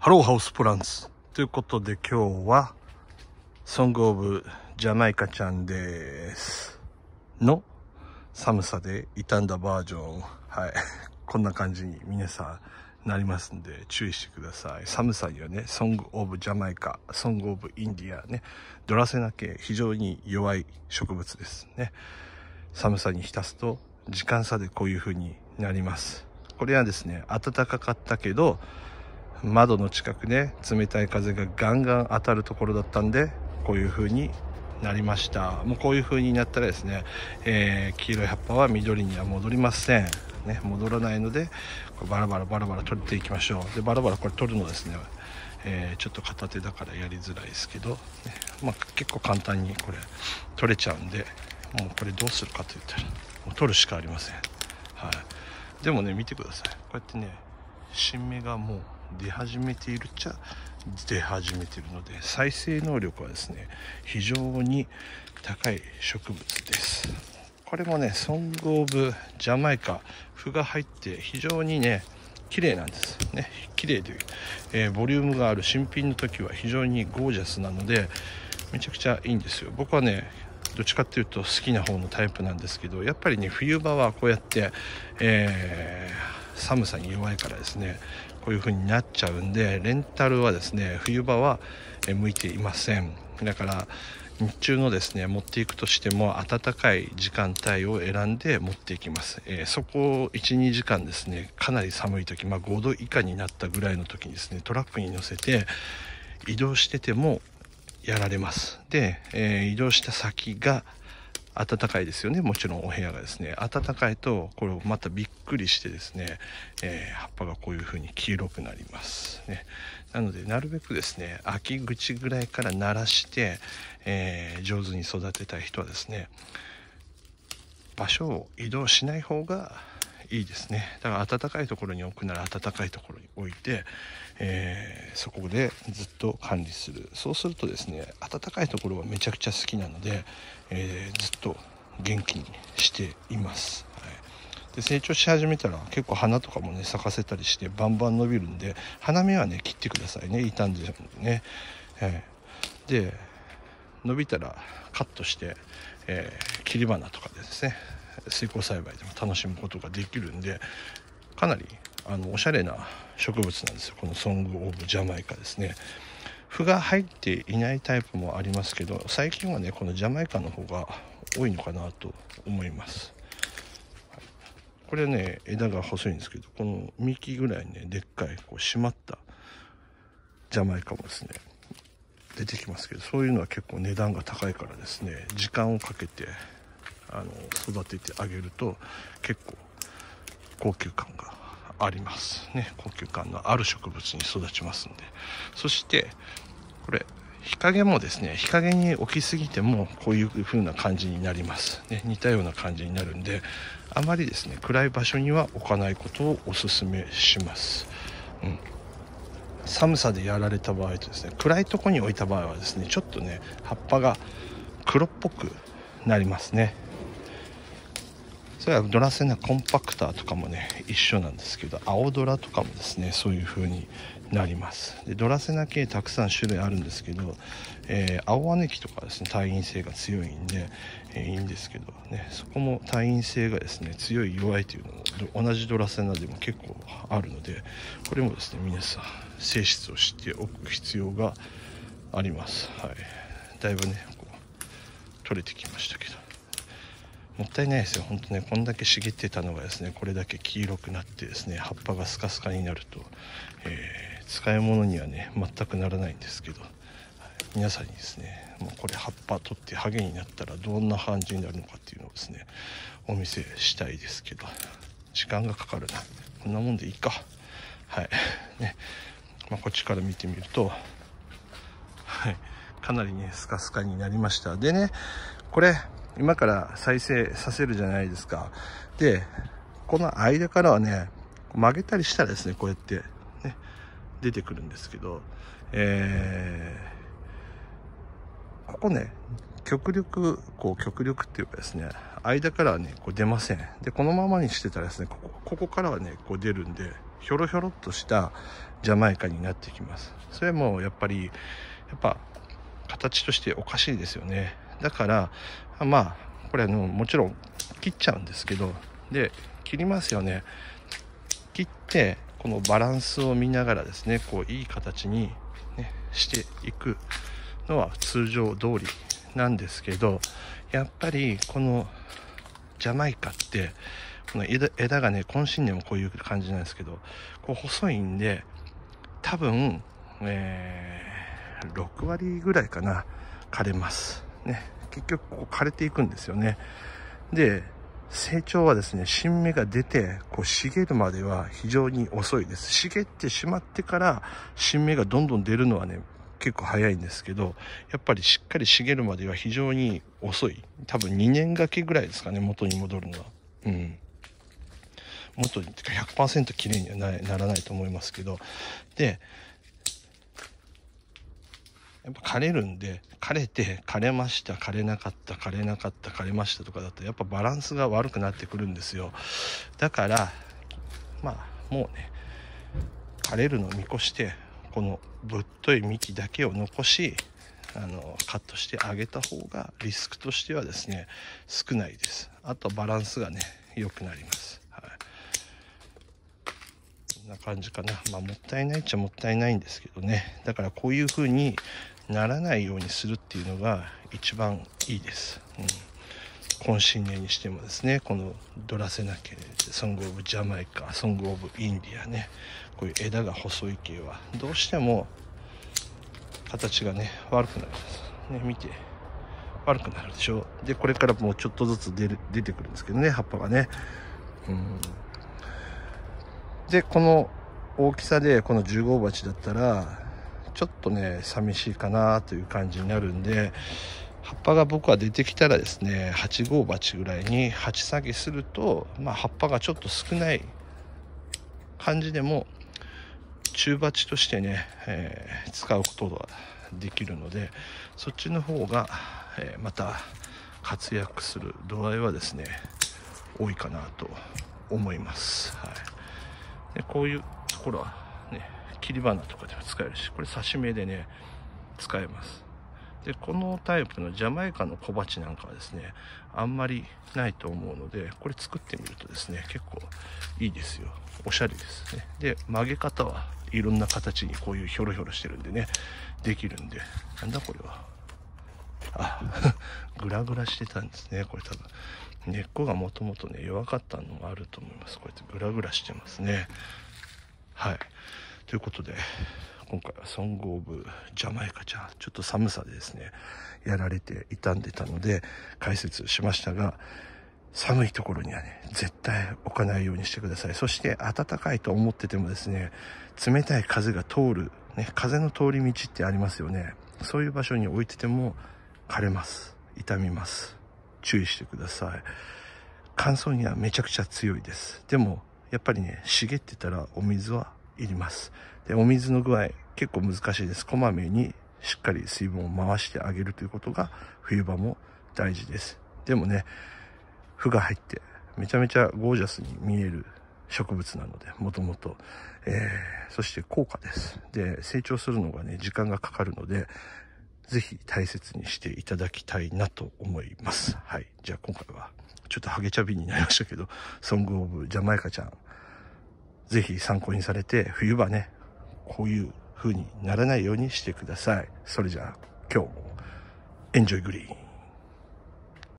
ハローハウスプランツということで今日はソングオブジャマイカちゃんですの寒さで傷んだバージョン。はいこんな感じに皆さんなりますんで注意してください。寒さにはね、ソングオブジャマイカ、ソングオブインディアね、ドラセナ系非常に弱い植物ですね。寒さに浸すと時間差でこういう風になります。これはですね、暖かかったけど窓の近くで冷たい風がガンガン当たるところだったんでこういう風になりました。もうこういう風になったらですね、黄色い葉っぱは緑には戻りませんね。戻らないのでこれバラバラ取っていきましょう。でバラバラこれ取るのですね、ちょっと片手だからやりづらいですけど、ね、結構簡単にこれ取れちゃうんで、もうこれどうするかといったらもう取るしかありません。はい、でもね見てください。こうやってね新芽がもう出始めているっちゃ出始めているので再生能力はですね非常に高い植物です。これもねソングオブジャマイカ、符が入って非常にね綺麗なんですね。綺麗で、ボリュームがある新品の時は非常にゴージャスなのでめちゃくちゃいいんですよ。僕はねどっちかっていうと好きな方のタイプなんですけど、やっぱりね冬場はこうやって、寒さに弱いからですねこういう風になっちゃうんで、レンタルはですね冬場は向いていません。だから日中のですね持っていくとしても暖かい時間帯を選んで持っていきます。そこを 1,2 時間ですねかなり寒い時、5度以下になったぐらいの時にですねトラックに乗せて移動しててもやられます。で、移動した先が暖かいですよね。もちろんお部屋がですね暖かいとこれをまたびっくりしてですね、葉っぱがこういう風に黄色くなりますね。なのでなるべくですね秋口ぐらいから慣らして、上手に育てたい人はですね場所を移動しない方がいいですね。だから暖かいところに置くなら暖かいところに置いて、そこでずっと管理する。そうするとですね暖かいところはめちゃくちゃ好きなので、ずっと元気にしています。はい、で成長し始めたら結構花とかもね咲かせたりしてバンバン伸びるんで、花芽はね切ってくださいね、傷んでね。で伸びたらカットして、切り花とかでですね水耕栽培でも楽しむことができるんで、かなりおしゃれな植物なんですよ、このソングオブジャマイカですね。符が入っていないタイプもありますけど、最近はねこのジャマイカの方が多いのかなと思います。これはね枝が細いんですけど、この幹ぐらいねでっかいこう締まったジャマイカもですね出てきますけど、そういうのは結構値段が高いからですね時間をかけて育ててあげると結構高級感がありますね。高級感のある植物に育ちますんで。そしてこれ日陰もですね日陰に置きすぎてもこういう風な感じになりますね。似たような感じになるんであまりですね暗い場所には置かないことをお勧めします。寒さでやられた場合とですね暗いところに置いた場合はですねちょっとね葉っぱが黒っぽくなりますね。それはドラセナコンパクターとかもね一緒なんですけど、青ドラとかもですねそういう風になります。でドラセナ系たくさん種類あるんですけど、青姉貴とかですね耐陰性が強いんで、いいんですけどね、そこも耐陰性がですね強い弱いというのも同じドラセナでも結構あるので、これもですね皆さん性質を知っておく必要があります。はい、だいぶねこう取れてきましたけどもったいないですよ本当ね。こんだけ茂ってたのがですねこれだけ黄色くなってですね葉っぱがスカスカになると、使い物にはね全くならないんですけど、皆さんにですねもうこれ葉っぱ取ってハゲになったらどんな感じになるのかっていうのをですねお見せしたいですけど、時間がかかるな。こんなもんでいいか。はいね、こっちから見てみると、はい、かなりねスカスカになりました。でねこれ今から再生させるじゃないですか。でこの間からはね曲げたりしたらですねこうやってね出てくるんですけど、ここね極力っていうかですね間からはねこう出ません。でこのままにしてたらですねここからはねこう出るんでひょろひょろっとしたジャマイカになってきます。それもやっぱ形としておかしいですよね。だからこれもちろん切っちゃうんですけど、で切りますよね。切ってこのバランスを見ながらですね、こういい形に、ね、していくのは通常通りなんですけど、やっぱりこのジャマイカってこの枝がね、今新年もこういう感じなんですけど、こう細いんで多分、6割ぐらいかな枯れますね。結局こう枯れていくんですよね。で成長はですね、新芽が出てこう茂るまでは非常に遅いです。茂ってしまってから新芽がどんどん出るのはね、結構早いんですけど、やっぱりしっかり茂るまでは非常に遅い。多分2年がけぐらいですかね、元に戻るのは。元に 100% きれいにはならないと思いますけど、でやっぱ枯れるんで、枯れて枯れました、枯れなかった、枯れなかった、枯れましたとかだとやっぱバランスが悪くなってくるんですよ。だからもうね、枯れるのを見越してこのぶっとい幹だけを残しカットしてあげた方がリスクとしてはですね少ないです。あとバランスがね良くなります。こんな感じかな。もったいないっちゃもったいないんですけどね。だからこういう風にならないようにするっていうのが一番いいです。今新年にしてもですね、このドラセナ系、ソングオブジャマイカ、ソングオブインディアね、こういう枝が細い系はどうしても形がね悪くなりますね。見て悪くなるでしょ。でこれからもうちょっとずつ出てくるんですけどね、葉っぱがね。でこの大きさでこの10号鉢だったらちょっとね寂しいかなという感じになるんで、葉っぱが僕は出てきたらですね、8号鉢ぐらいに鉢下げすると、葉っぱがちょっと少ない感じでも中鉢としてね、使うことができるので、そっちの方が、また活躍する度合いはですね多いかなと思います。でこういうところはね、切り花とかでも使えるし、これ刺し目でね使えます。でこのタイプのジャマイカの小鉢なんかはですねあんまりないと思うので、これ作ってみるとですね結構いいですよ。おしゃれですね。で曲げ方はいろんな形にこういうひょろひょろしてるんでねできるんで、なんだこれはグラグラしてたんですね。これ多分根っこがもともとね弱かったのがあると思います。こうやってグラグラしてますね。ということで今回はソングオブジャマイカちゃん、ちょっと寒さでですねやられて傷んでたので解説しましたが、寒いところにはね絶対置かないようにしてください。そして暖かいと思っててもですね、冷たい風が通る、風の通り道ってありますよね。そういう場所に置いてても枯れます、傷みます。注意してください。乾燥にはめちゃくちゃ強いです。でもやっぱりね茂ってたらお水はいります。でお水の具合結構難しいです。こまめにしっかり水分を回してあげるということが冬場も大事です。でもね、負が入ってめちゃめちゃゴージャスに見える植物なので、もともとそして高価です。で成長するのがね時間がかかるので、ぜひ大切にしていただきたいなと思います。じゃあ今回はちょっとハゲチャビになりましたけど、ソングオブジャマイカちゃんぜひ参考にされて、冬場ねこういう風にならないようにしてください。それじゃあ今日もエンジョイグリーン。